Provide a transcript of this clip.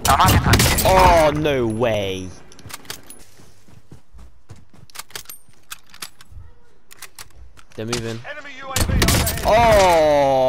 Oh, no way. They're moving. Enemy UAV overhead. Oh!